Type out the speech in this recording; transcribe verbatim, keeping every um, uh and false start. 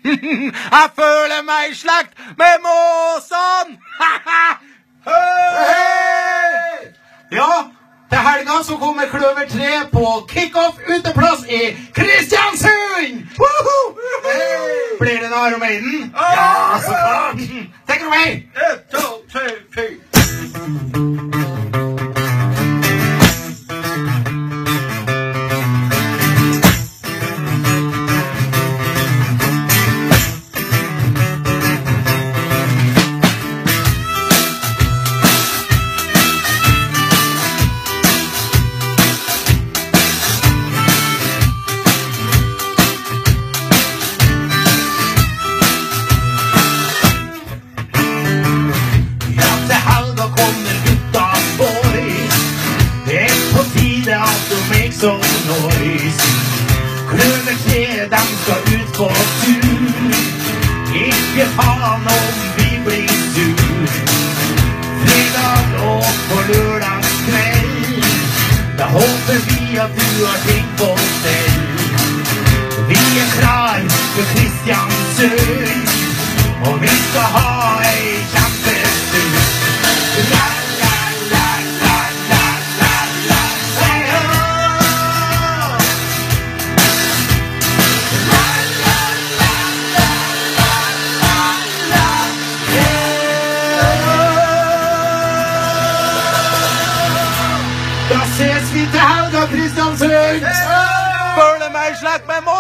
Jeg føler meg i slekt med måsene! Hei! Ja, til helga så kommer Kløver tre på kick-off uteplass i Kristiansund! Hey! Blir det noe om Maiden? Ja, så klart! Take it away! Et, to, tre, fire. So noise. Kløver tre, dem skal ut på tur. Ikke faen om vi blir sur. Fredag og på lørdagskveld, da håper vi at du har ting på stell. Vi er klar for Kristiansund, og vi skal ha ei kjempestund. La, la, la, la, la, la, la, hey, oh. Da ses vi til helga, Kristiansund! Føler meg i slekt med